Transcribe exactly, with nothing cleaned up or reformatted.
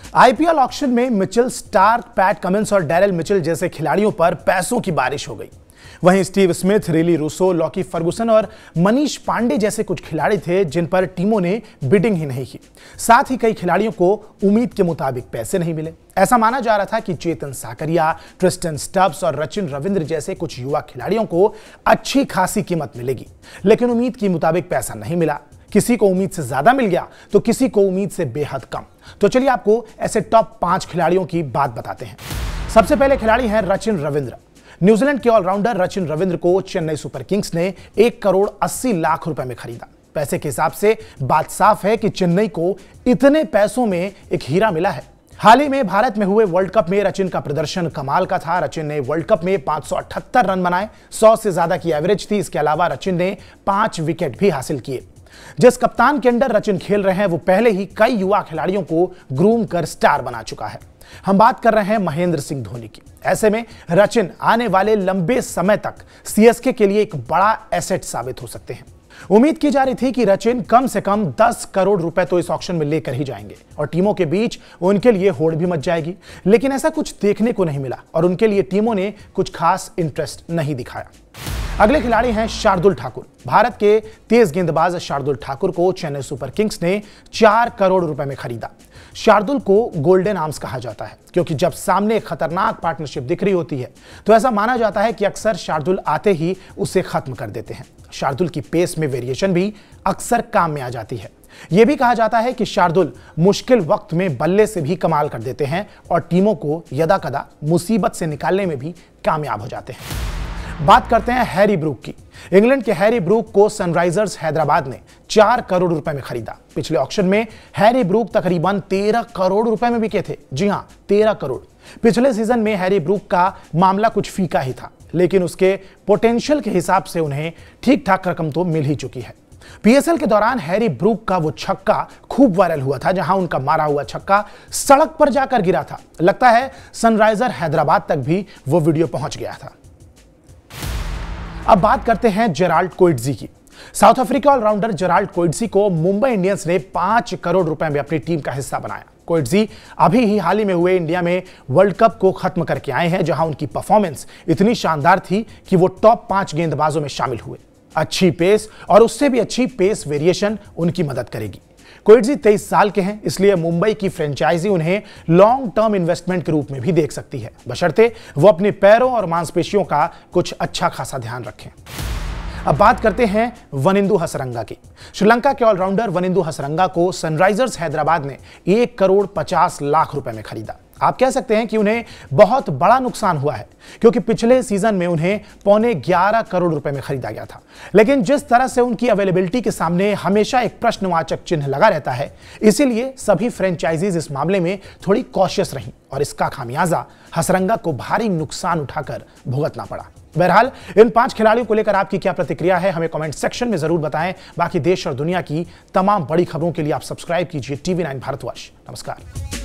IPL auction में Mitchell Starc, Pat Cummins और Daryl Mitchell जैसे खिलाड़ियों पर पैसों की बारिश हो गई। वहीं Steve Smith, Rilee Rossouw, Lockie Ferguson और मनीष पांडे जैसे कुछ खिलाड़ी थे जिन पर टीमों ने बिडिंग ही नहीं की। साथ ही कई खिलाड़ियों को उम्मीद के मुताबिक पैसे नहीं मिले। ऐसा माना जा रहा था कि चेतन साकरिया, ट्रिस्टन स्टब्स और रचिन रविंद्र जैसे कुछ युवा खिलाड़ियों को अच्छी खासी कीमत मिलेगी, लेकिन उम्मीद के मुताबिक पैसा नहीं मिला। किसी को उम्मीद से ज्यादा मिल गया तो किसी को उम्मीद से बेहद कम। तो चलिए आपको ऐसे टॉप पांच खिलाड़ियों की बात बताते हैं। सबसे पहले खिलाड़ी हैं रचिन रविंद्र। न्यूजीलैंड के ऑलराउंडर रचिन रविंद्र को चेन्नई सुपर किंग्स ने एक करोड़ अस्सी लाख रुपए में खरीदा। पैसे के हिसाब से बात साफ है कि चेन्नई को इतने पैसों में एक हीरा मिला है। हाल ही में भारत में हुए वर्ल्ड कप में रचिन का प्रदर्शन कमाल का था। रचिन ने वर्ल्ड कप में पांच सौ अठहत्तर रन बनाए, सौ से ज्यादा की एवरेज थी। इसके अलावा रचिन ने पांच विकेट भी हासिल किए। जिस कप्तान के अंडर रचिन खेल रहे हैं वो पहले ही कई युवा खिलाड़ियों को ग्रूम कर स्टार बना चुका है। हम बात कर रहे हैं महेंद्र सिंह धोनी की। ऐसे में रचिन आने वाले लंबे समय तक सीएसके के लिए एक बड़ा एसेट साबित हो सकते हैं। उम्मीद की जा रही थी कि रचिन कम से कम दस करोड़ रुपए तो इस ऑक्शन में लेकर ही जाएंगे और टीमों के बीच उनके लिए होड़ भी मच जाएगी, लेकिन ऐसा कुछ देखने को नहीं मिला और उनके लिए टीमों ने कुछ खास इंटरेस्ट नहीं दिखाया। अगले खिलाड़ी हैं शार्दुल ठाकुर। भारत के तेज गेंदबाज शार्दुल ठाकुर को चेन्नई सुपर किंग्स ने चार करोड़ रुपए में खरीदा। शार्दुल को गोल्डन आर्म्स कहा जाता है क्योंकि जब सामने एक खतरनाक पार्टनरशिप दिख रही होती है तो ऐसा माना जाता है कि अक्सर शार्दुल आते ही उसे खत्म कर देते हैं। शार्दुल की पेस में वेरिएशन भी अक्सर काम में आ जाती है। यह भी कहा जाता है कि शार्दुल मुश्किल वक्त में बल्ले से भी कमाल कर देते हैं और टीमों को यदाकदा मुसीबत से निकालने में भी कामयाब हो जाते हैं। बात करते हैं हैरी ब्रूक की। इंग्लैंड के हैरी ब्रूक को सनराइजर्स हैदराबाद ने चार करोड़ रुपए में खरीदा। पिछले ऑक्शन में हैरी ब्रूक तकरीबन तेरह करोड़ रुपए में बिके थे। जी हां, तेरह करोड़। पिछले सीजन में हैरी ब्रूक का मामला कुछ फीका ही था, लेकिन उसके पोटेंशियल के हिसाब से उन्हें ठीक ठाक रकम तो मिल ही चुकी है। पीएसएल के दौरान हैरी ब्रूक का वो छक्का खूब वायरल हुआ था, जहां उनका मारा हुआ छक्का सड़क पर जाकर गिरा था। लगता है सनराइजर हैदराबाद तक भी वो वीडियो पहुंच गया था। अब बात करते हैं जेराल्ड कोएट्जी की। South Africa allrounder Gerald Coetzee को मुंबई इंडियंस ने पांच करोड़ रुपए में अपनी टीम का हिस्सा बनाया। कोएट्जी अभी ही हाल ही में हुए इंडिया में वर्ल्ड कप को खत्म करके आए हैं, जहां उनकी परफॉर्मेंस इतनी शानदार थी कि वो टॉप पांच गेंदबाजों में शामिल हुए। अच्छी पेस और उससे भी अच्छी पेस वेरिएशन उनकी मदद करेगी। कोएट्जी तेईस साल के हैं, इसलिए मुंबई की फ्रेंचाइजी उन्हें लॉन्ग टर्म इन्वेस्टमेंट के रूप में भी देख सकती है, बशर्ते वो अपने पैरों और मांसपेशियों का कुछ अच्छा खासा ध्यान रखें। अब बात करते हैं वनिंदु हसरंगा की। श्रीलंका के ऑलराउंडर वनिंदु हसरंगा को सनराइजर्स हैदराबाद ने एक करोड़ पचास लाख रुपए में खरीदा। आप कह सकते हैं कि उन्हें बहुत बड़ा नुकसान हुआ है क्योंकि पिछले सीजन में उन्हें पौने ग्यारह करोड़ रुपए में खरीदा गया था, लेकिन जिस तरह से उनकी अवेलेबिलिटी के सामने हमेशा एक प्रश्नवाचक चिन्ह लगा रहता है, इसीलिए सभी फ्रेंचाइजीज इस मामले में थोड़ी कॉशियस रहीं और इसका खामियाजा हसरंगा को भारी नुकसान उठाकर भुगतना पड़ा। बहरहाल इन पांच खिलाड़ियों को लेकर आपकी क्या प्रतिक्रिया है, हमें कमेंट सेक्शन में जरूर बताएं। बाकी देश और दुनिया की तमाम बड़ी खबरों के लिए आप सब्सक्राइब कीजिए टीवी नाइन भारतवर्ष। नमस्कार।